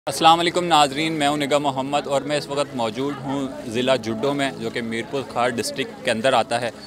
अस्सलाम वालेकुम नाजरीन, मैं हूं निगाह मोहम्मद और मैं इस वक्त मौजूद हूं ज़िला जुड्डो में, जो कि मीरपुर खार डिस्ट्रिक्ट के अंदर आता है।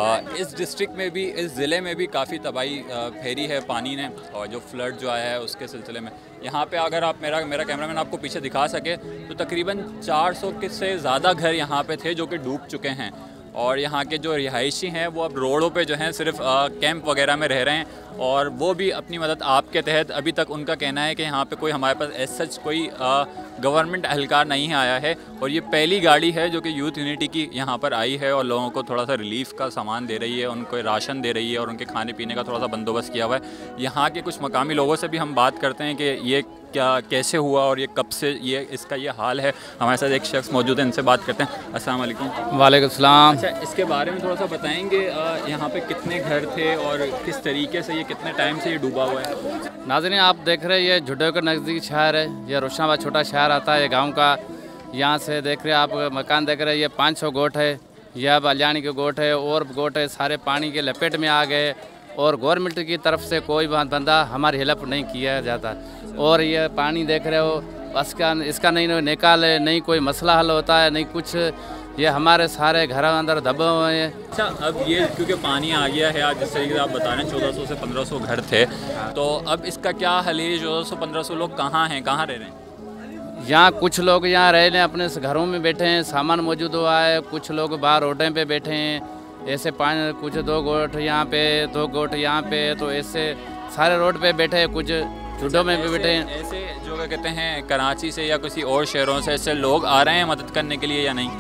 इस डिस्ट्रिक्ट में भी, इस ज़िले में भी काफ़ी तबाही फेरी है पानी ने, और जो फ्लड जो आया है उसके सिलसिले में यहाँ पे अगर आप मेरा कैमरामैन आपको पीछे दिखा सके तो तकरीबन 400 के से ज़्यादा घर यहाँ पे थे जो कि डूब चुके हैं। और यहाँ के जो रिहायशी हैं वो अब रोडों पे जो हैं सिर्फ कैंप वगैरह में रह रहे हैं, और वो भी अपनी मदद आपके तहत। अभी तक उनका कहना है कि यहाँ पे कोई हमारे पास एज सच कोई गवर्नमेंट एहलकार नहीं आया है, और ये पहली गाड़ी है जो कि यूथ यूनिटी की यहाँ पर आई है और लोगों को थोड़ा सा रिलीफ़ का सामान दे रही है, उनको राशन दे रही है और उनके खाने पीने का थोड़ा सा बंदोबस्त किया हुआ है। यहाँ के कुछ मकामी लोगों से भी हम बात करते हैं कि ये क्या कैसे हुआ और ये कब से इसका ये हाल है। हमारे साथ एक शख्स मौजूद है, इनसे बात करते हैं। अस्सलाम वालेकुम। वालेकुम सलाम। अच्छा, इसके बारे में थोड़ा सा बताएंगे, यहाँ पे कितने घर थे और किस तरीके से ये कितने टाइम से ये डूबा हुआ है? नाज़रीन, आप देख रहे हैं ये जुड्डो के नज़दीक शहर है, ये रोशनाबाद छोटा शहर आता है ये गांव का। यहाँ से देख रहे हैं आप मकान देख रहे हैं, ये 500 गोट है, यह बलियानी के गोट है और गोट है, सारे पानी के लपेट में आ गए और गवर्नमेंट की तरफ से कोई बंदा हमारी हेल्प नहीं किया जाता। और ये पानी देख रहे हो, इसका नहीं निकाल है, नहीं कोई मसला हल होता है, नहीं कुछ। ये हमारे सारे घर अंदर दबे हुए हैं। अच्छा, अब ये क्योंकि पानी आ गया है, आज जिस तरीके से आप बता रहे हैं 1400 से 1500 घर थे, तो अब इसका क्या हल है? 1400-1500 लोग कहाँ हैं, कहाँ रह रहे हैं? यहाँ कुछ लोग यहाँ रह रहे हैं, अपने घरों में बैठे हैं, सामान मौजूद हुआ है। कुछ लोग बाहर रोडें पे बैठे हैं, ऐसे पानी कुछ 2 गोट यहाँ पे, 2 गोट यहाँ पे, तो ऐसे सारे रोड पे बैठे हैं, कुछ जुड्डो में भी बैठे हैं। ऐसे जो क्या कहते हैं कराची से या किसी और शहरों से ऐसे लोग आ रहे हैं मदद करने के लिए या नहीं?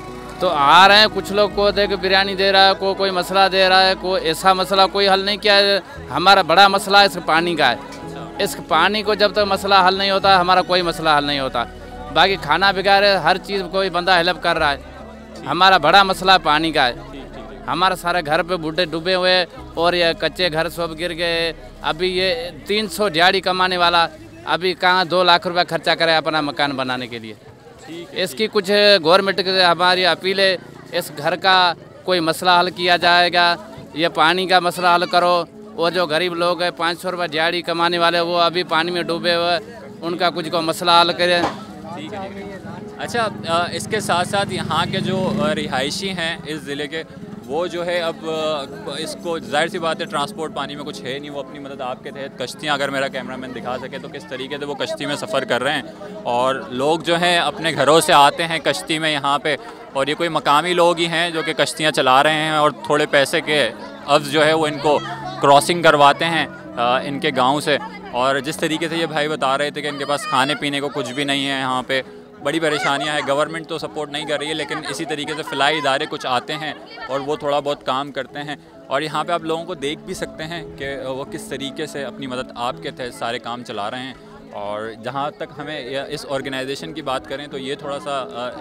तो आ रहे हैं, कुछ लोग को देख बिरयानी दे रहा है, कोई मसला दे रहा है, कोई ऐसा मसला कोई हल नहीं किया है। हमारा बड़ा मसला इस पानी का है। इस पानी को जब तक मसला हल नहीं होता हमारा कोई मसला हल नहीं होता। बाकी खाना वगैरह हर चीज़ कोई बंदा हेल्प कर रहा है। हमारा बड़ा मसला पानी का है। हमारा सारे घर पे बूढ़े डूबे हुए और ये कच्चे घर सब गिर गए। अभी ये 300 दिहाड़ी कमाने वाला अभी कहाँ 2 लाख रुपया खर्चा करे अपना मकान बनाने के लिए। इसकी कुछ गवर्नमेंट से हमारी अपील है, इस घर का कोई मसला हल किया जाएगा। ये पानी का मसला हल करो। वो जो गरीब लोग हैं 500 रुपये दिहाड़ी कमाने वाले, वो अभी पानी में डूबे हुए, उनका कुछ को मसला हल करें। ठीक है। अच्छा, इसके साथ साथ यहाँ के जो रिहायशी हैं इस ज़िले के, वो जो है अब इसको जाहिर सी बात है ट्रांसपोर्ट पानी में कुछ है नहीं, वो अपनी मदद आपके तहत कश्तियाँ, अगर मेरा कैमरामैन दिखा सके तो किस तरीके से वो कश्ती में सफ़र कर रहे हैं। और लोग जो हैं अपने घरों से आते हैं कश्ती में यहाँ पे, और ये कोई मकामी लोग ही हैं जो कि कश्तियाँ चला रहे हैं और थोड़े पैसे के अव्ज़ जो है वो इनको क्रॉसिंग करवाते हैं इनके गाँव से। और जिस तरीके से ये भाई बता रहे थे कि इनके पास खाने पीने को कुछ भी नहीं है, यहाँ पे बड़ी परेशानियां हैं। गवर्नमेंट तो सपोर्ट नहीं कर रही है, लेकिन इसी तरीके से फ़िलाई इदारे कुछ आते हैं और वो थोड़ा बहुत काम करते हैं। और यहाँ पे आप लोगों को देख भी सकते हैं कि वो किस तरीके से अपनी मदद आपके तहत सारे काम चला रहे हैं। और जहाँ तक हमें इस ऑर्गेनाइजेशन की बात करें तो ये थोड़ा सा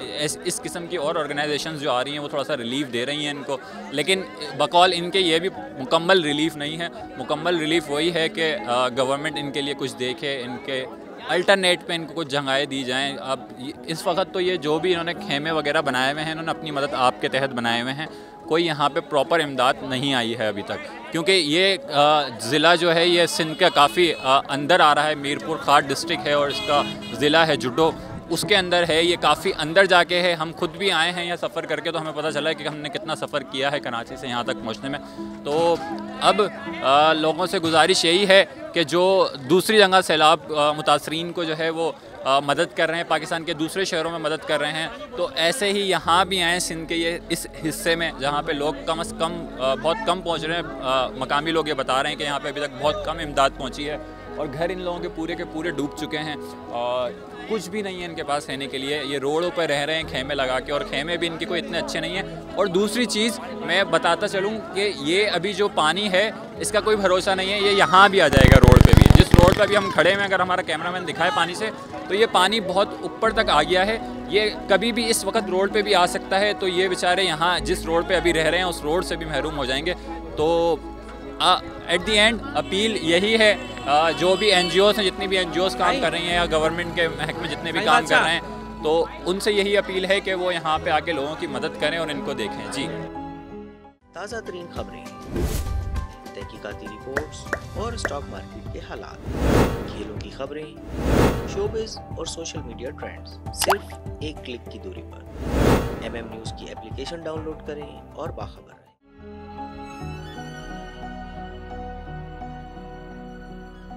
इस किस्म की और ऑर्गेनाइजेशंस जो आ रही हैं वो थोड़ा सा रिलीफ़ दे रही हैं इनको, लेकिन बकौल इनके ये भी मुकम्मल रिलीफ़ नहीं है। मुकम्मल रिलीफ़ वही है कि गवर्नमेंट इनके लिए कुछ देखे, इनके अल्टरनेट पे इनको कुछ जगहें दी जाएं। अब इस वक्त तो ये जो भी इन्होंने खेमे वगैरह बनाए हुए हैं, इन्होंने अपनी मदद आपके तहत बनाए हुए हैं। कोई यहाँ पे प्रॉपर इमदाद नहीं आई है अभी तक, क्योंकि ये ज़िला जो है ये सिंध का काफ़ी अंदर आ रहा है। मीरपुर खार डिस्ट्रिक्ट है और इसका ज़िला है जुड्डो, उसके अंदर है। ये काफ़ी अंदर जाके है। हम खुद भी आए हैं यहाँ सफ़र करके, तो हमें पता चला है कि हमने कितना सफ़र किया है कराची से यहाँ तक पहुँचने में। तो अब लोगों से गुजारिश यही है कि जो दूसरी जगह सैलाब मुतासरीन को जो है वो मदद कर रहे हैं, पाकिस्तान के दूसरे शहरों में मदद कर रहे हैं, तो ऐसे ही यहाँ भी आएँ सिंध के ये इस हिस्से में जहाँ पे लोग कम से कम बहुत कम पहुँच रहे हैं। मकामी लोग ये बता रहे हैं कि यहाँ पे अभी तक बहुत कम इमदाद पहुँची है और घर इन लोगों के पूरे डूब चुके हैं और कुछ भी नहीं है इनके पास रहने के लिए। ये रोडों पर रह रहे हैं खेमे लगा के, और खेमे भी इनके कोई इतने अच्छे नहीं हैं। और दूसरी चीज़ मैं बताता चलूँ कि ये अभी जो पानी है इसका कोई भरोसा नहीं है, ये यहाँ भी आ जाएगा रोड पे भी। जिस रोड पर अभी हम खड़े हैं, अगर हमारा कैमरामैन दिखाए पानी से, तो ये पानी बहुत ऊपर तक आ गया है। ये कभी भी इस वक्त रोड पे भी आ सकता है। तो ये बेचारे यहाँ जिस रोड पे अभी रह रहे हैं उस रोड से भी महरूम हो जाएंगे। तो एट दी एंड अपील यही है, जो भी NGOs हैं, जितनी भी NGOs काम कर रही हैं या गवर्नमेंट के महकमे जितने भी काम कर रहे हैं, तो उनसे यही अपील है कि वो यहाँ पे आके लोगों की मदद करें और इनको देखें। जी, ताज़ा तरीन खबरें, तहकीकाती रिपोर्ट्स और स्टॉक मार्केट के हालात, खेलों की खबरें, शोबिज़ और सोशल मीडिया ट्रेंड्स सिर्फ एक क्लिक की दूरी पर। MM न्यूज़ की एप्लीकेशन डाउनलोड करें और बाखबर रहें।